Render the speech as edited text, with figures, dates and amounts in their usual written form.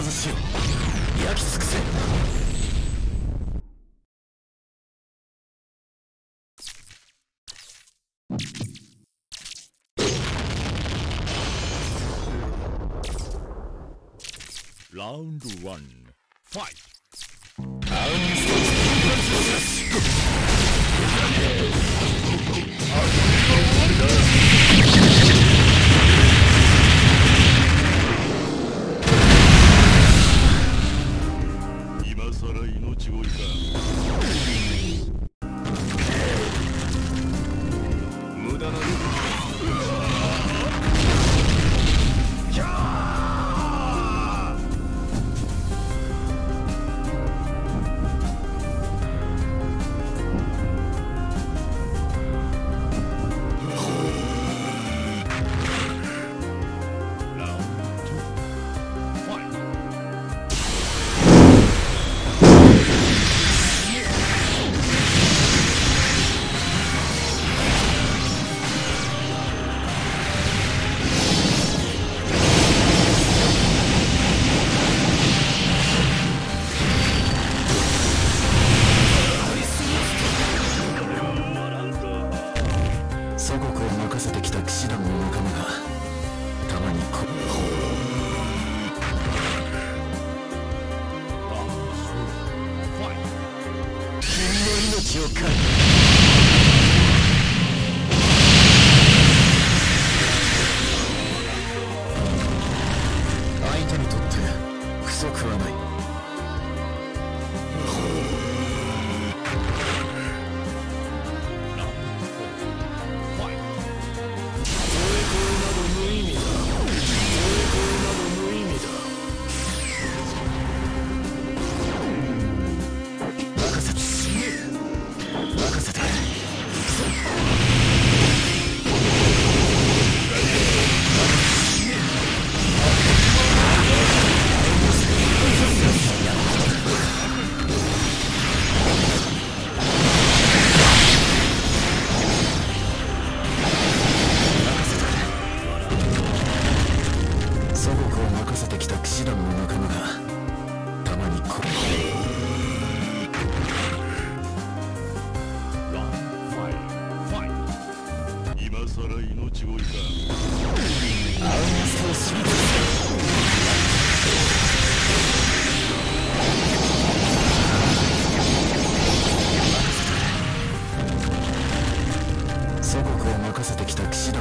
ずしよ焼き尽くせ。 ラウンド1ファイト。 今さら命乞いか。 無駄な祖国を任せてきた騎士団の仲間がたまに君の命をかけ相手にとって不足はない。祖国を任せてきた騎士団の仲間がたまに今さら命乞いか。 青マスをしみつ祖国を任せてきた騎士団